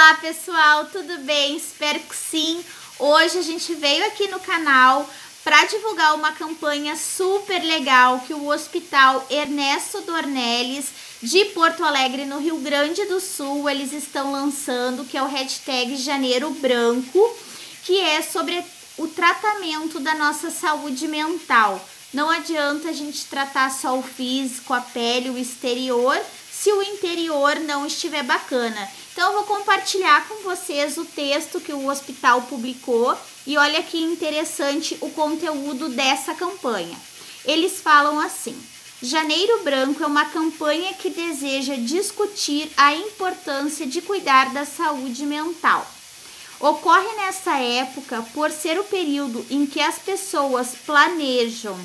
Olá pessoal, tudo bem? Espero que sim. Hoje a gente veio aqui no canal para divulgar uma campanha super legal que o Hospital Ernesto Dornelles de Porto Alegre, no Rio Grande do Sul, eles estão lançando, que é o hashtag Janeiro Branco, que é sobre o tratamento da nossa saúde mental. Não adianta a gente tratar só o físico, a pele, o exterior, se o interior não estiver bacana. Então eu vou compartilhar com vocês o texto que o hospital publicou e olha que interessante o conteúdo dessa campanha. Eles falam assim: Janeiro Branco é uma campanha que deseja discutir a importância de cuidar da saúde mental. Ocorre nessa época por ser o período em que as pessoas planejam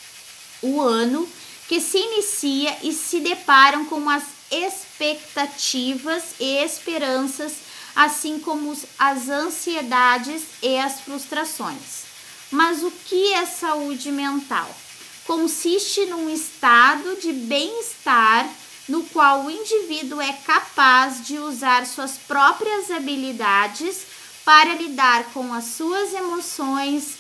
o ano que se inicia e se deparam com as expectativas e esperanças, assim como as ansiedades e as frustrações. Mas o que é saúde mental? Consiste num estado de bem-estar no qual o indivíduo é capaz de usar suas próprias habilidades para lidar com as suas emoções,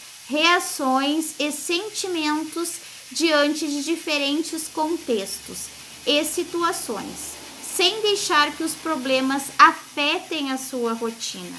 reações e sentimentos diante de diferentes contextos e situações, sem deixar que os problemas afetem a sua rotina.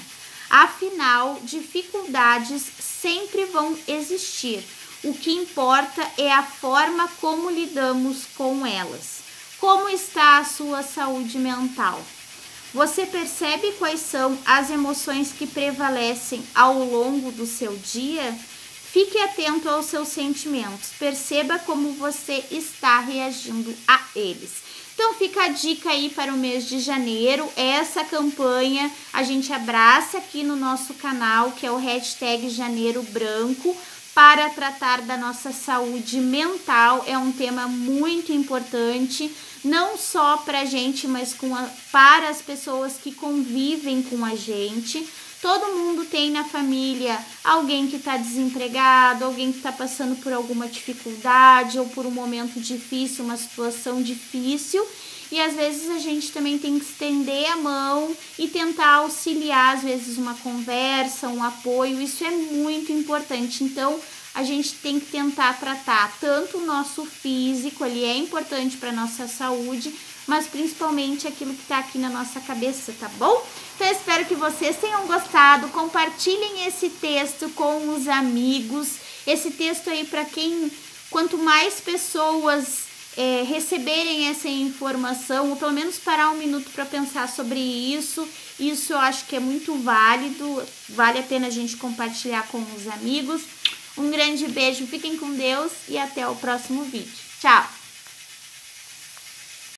Afinal, dificuldades sempre vão existir. O que importa é a forma como lidamos com elas. Como está a sua saúde mental? Você percebe quais são as emoções que prevalecem ao longo do seu dia? Fique atento aos seus sentimentos, perceba como você está reagindo a eles. Então fica a dica aí para o mês de janeiro, essa campanha a gente abraça aqui no nosso canal, que é o hashtag Janeiro Branco, para tratar da nossa saúde mental. É um tema muito importante, não só para a gente, mas para as pessoas que convivem com a gente. Todo mundo tem na família alguém que está desempregado, alguém que está passando por alguma dificuldade ou por um momento difícil, uma situação difícil. E às vezes a gente também tem que estender a mão e tentar auxiliar, às vezes uma conversa, um apoio. Isso é muito importante. Então a gente tem que tentar tratar tanto o nosso físico, ele é importante para a nossa saúde, mas principalmente aquilo que está aqui na nossa cabeça, tá bom? Então eu espero que vocês tenham gostado, compartilhem esse texto com os amigos, esse texto aí para quanto mais pessoas receberem essa informação, ou pelo menos parar um minuto para pensar sobre isso eu acho que é muito válido, vale a pena a gente compartilhar com os amigos. Um grande beijo, fiquem com Deus e até o próximo vídeo. Tchau!